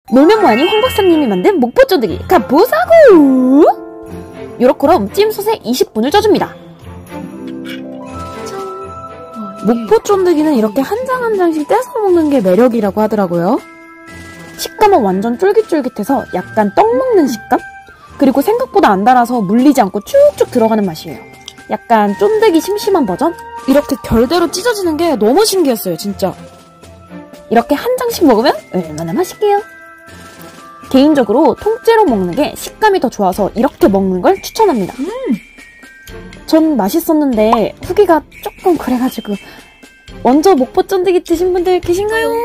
놀면 뭐하니 황 박사님이 만든 목포 쫀득이 가보자고! 요렇게럼 찜솥에 20분을 쪄줍니다. 목포 쫀득이는 이렇게 한 장 한 장씩 떼서 먹는 게 매력이라고 하더라고요. 식감은 완전 쫄깃쫄깃해서 약간 떡 먹는 식감? 그리고 생각보다 안 달아서 물리지 않고 쭉쭉 들어가는 맛이에요. 약간 쫀득이 심심한 버전? 이렇게 결대로 찢어지는 게 너무 신기했어요, 진짜. 이렇게 한 장씩 먹으면 얼마나 맛있게요. 개인적으로 통째로 먹는 게 식감이 더 좋아서 이렇게 먹는 걸 추천합니다. 전 맛있었는데 후기가 조금 그래가지고 먼저 목포 쫀득이 드신 분들 계신가요?